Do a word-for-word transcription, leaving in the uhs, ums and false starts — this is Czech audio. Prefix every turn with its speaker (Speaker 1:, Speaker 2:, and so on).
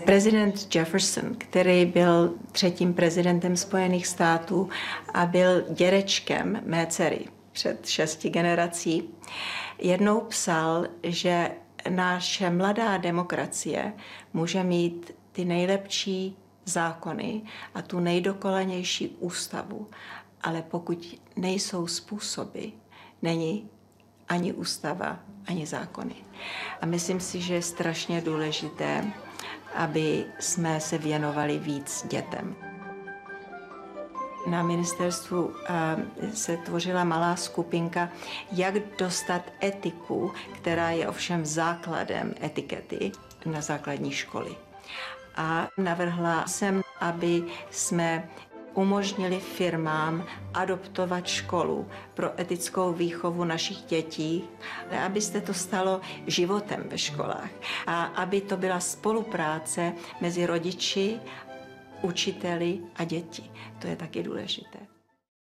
Speaker 1: Prezident Jefferson, který byl třetím prezidentem Spojených států a byl dědečkem mé dcery před šesti generací, jednou psal, že naše mladá demokracie může mít ty nejlepší zákony a tu nejdokonalější ústavu, ale pokud nejsou způsoby, není ani ústava, ani zákony. A myslím si, že je strašně důležité, aby jsme se věnovali víc dětem. Na ministerstvu se tvořila malá skupinka, jak dostat etiku, která je ovšem základem etikety na základní školy. A navrhla jsem, aby jsme umožnili firmám adoptovat školu pro etickou výchovu našich dětí, aby se to stalo životem ve školách a aby to byla spolupráce mezi rodiči, učiteli a děti. To je taky důležité.